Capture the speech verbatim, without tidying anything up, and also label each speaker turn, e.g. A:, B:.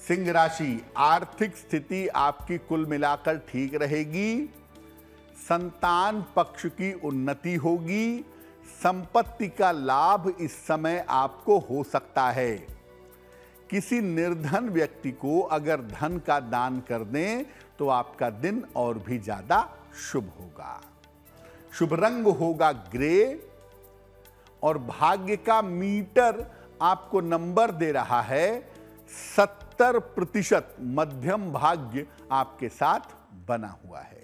A: सिंह राशि, आर्थिक स्थिति आपकी कुल मिलाकर ठीक रहेगी। संतान पक्ष की उन्नति होगी। संपत्ति का लाभ इस समय आपको हो सकता है। किसी निर्धन व्यक्ति को अगर धन का दान कर दें तो आपका दिन और भी ज्यादा शुभ होगा। शुभ रंग होगा ग्रे और भाग्य का मीटर आपको नंबर दे रहा है सत्तर प्रतिशत। मध्यम भाग्य आपके साथ बना हुआ है।